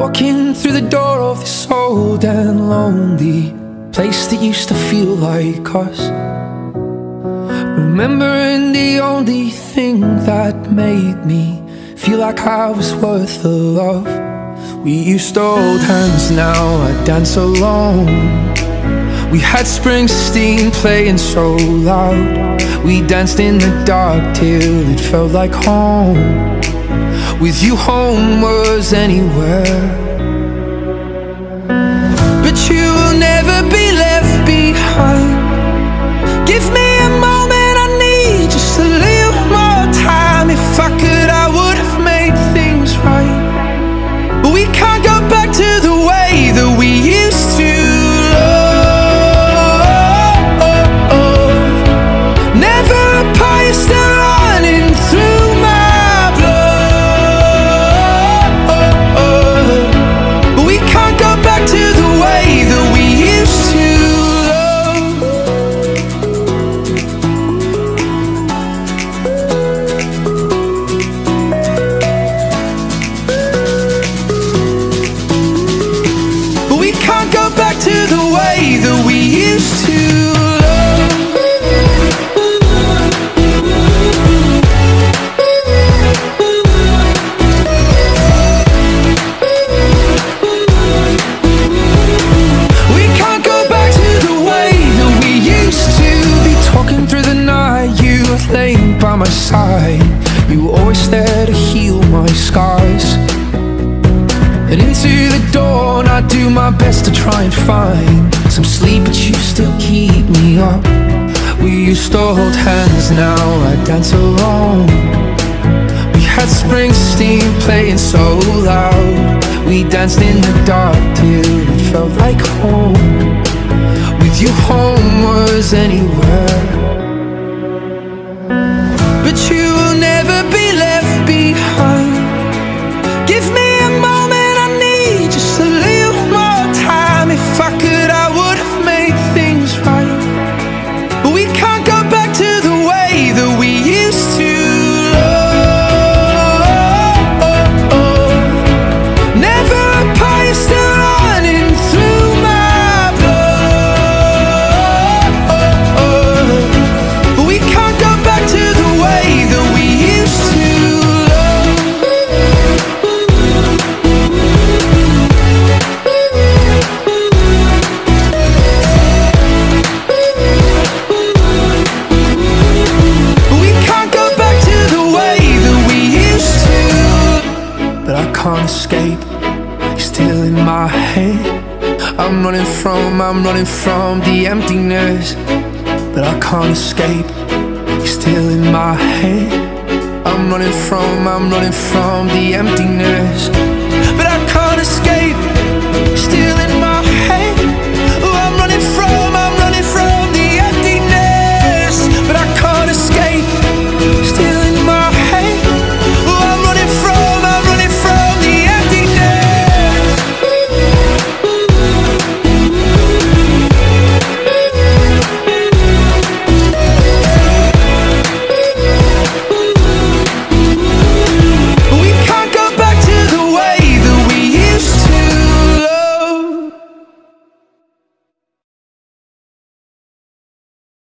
Walking through the door of this old and lonely place that used to feel like us, remembering the only thing that made me feel like I was worth the love. We used to hold hands, now I dance alone. We had Springsteen playing so loud. We danced in the dark till it felt like home. With you home was anywhere. But you will never be left behind. Give me a moment, I need just a little more time. If I could, I would have made things right. But we can't go back to the way that we used to love. Never apart, you're still running through my blood. But we can't go back to the way that we used to love. But we can't go back to the way that we used to love. We can't go back to the way that we used to be. Talking through the night, you were laying by my side. You were always there to heal my scars. And into the dawn, I do my best to try and find some sleep, but you still keep me up. We used to hold hands, now I dance alone. We had Springsteen playing so loud. We danced in the dark till it felt like home. With you home was anywhere. But you will never be left behind. Give me a moment, I need just a little more time. If I could, I would have made things right. But we can't go back to the way that we used to love. Never apart, you're still running through my blood. But we can't go back to the way that we used to love. But we can't go back to the way that we used to. But I can't escape, you're still in my head. I'm running from the emptiness. But I can't escape, you're still in my head. I'm running from the emptiness. But